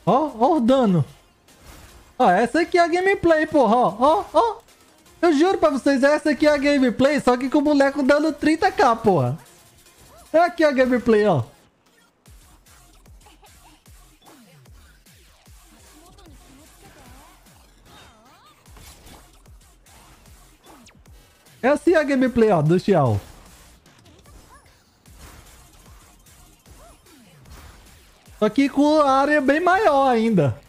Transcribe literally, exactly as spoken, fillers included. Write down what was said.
Ó, ó o dano. Ó, essa aqui é a gameplay, porra. Ó, ó, ó. Eu juro pra vocês, essa aqui é a gameplay, só que com o boneco dando trinta k, porra. É aqui a gameplay, ó. É assim a gameplay, ó, do Xiao. Só que com a área bem maior ainda.